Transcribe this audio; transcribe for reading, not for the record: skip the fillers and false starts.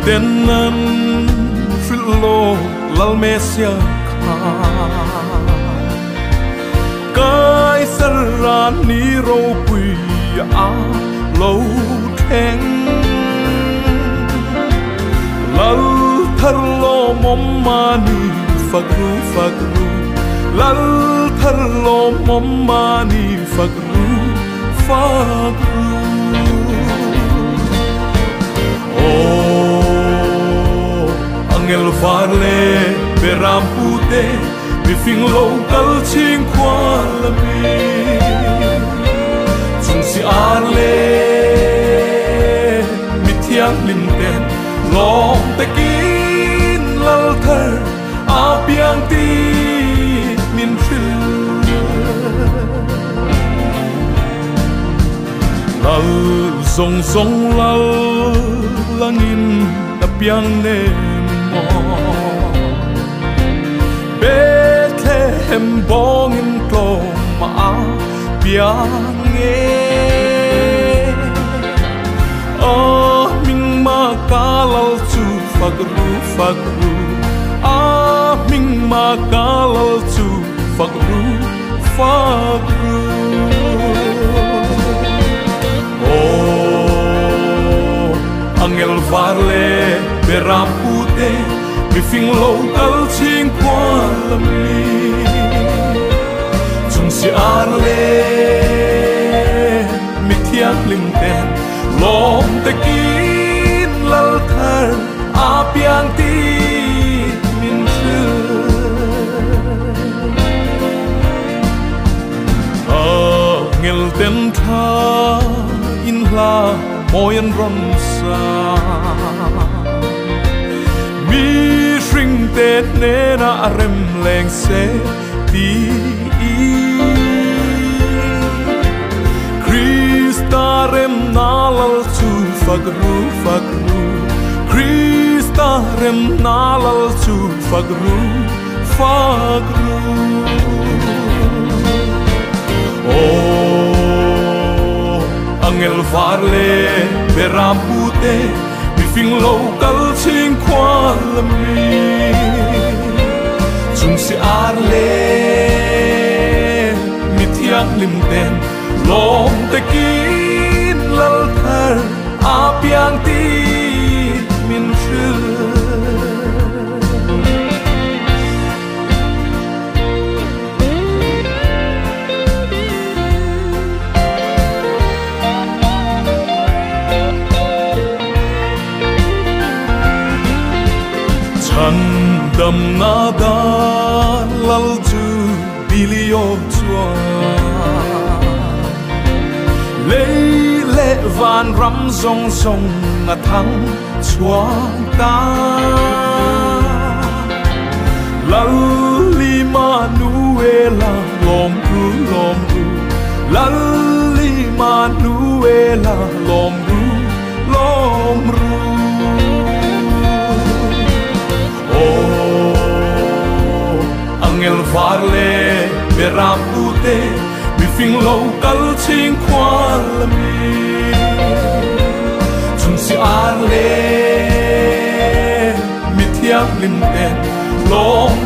nan philo lal mesia kha kai saran ni ro pui a lo theng lal thar lo mom mani fakru lal thar lo mom mani fakru angel farle beram pute bifing lo kal ching kwala mi chung si arle mithiang lim ten long takin lal thar apiang ti min phil lal song song lal langin apiang ne mo Bethlehem bongin klo ma piang e ming ma kalal chu fakru ming ma kalal chu fakru angel farle beram pute bifing lo kal ching kwala mi chung si arle mithiang lim ten long takin lal thar apiang ti min chu angel ten tha in la moyen ron sa mi shring te ne na rem leng se ti Krista rem na lal chu fakru Krista rem na lal chu fakru angel farle beram pute bifing lo kal ching kwala mi chung si arle mithiang lim ten long takin lal thar apiang ti min shil đầm na da lal chu bilio chua lệ van ram song song ngà thăng chua ta lal li manuela lom ru lal li manuela lom ru angel farle beram pute bifing lo kal ching kwala mi chung si arle mithiang lim ten long